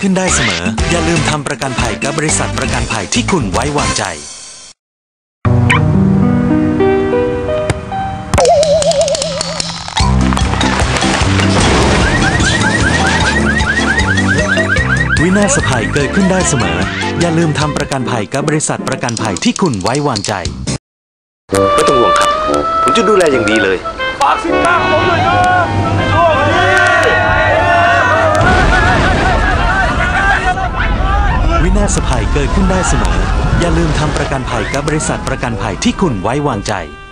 ขึ้นได้เสมออย่าลืมทำประกันภัยกับบริษัทประกันภัยที่คุณไว้วางใจวินาศภัยเกิดขึ้นได้เสมออย่าลืมทำประกันภัยกับบริษัทประกันภัยที่คุณไว้วางใจไม่ต้องห่วงครับผมจะดูแลอย่างดีเลยฝากสินค้าของผมหน่อยนะวินาศภัยเกิดขึ้นได้เสมออย่าลืมทำประกันภัยกับบริษัทประกันภัยที่คุณไว้วางใจ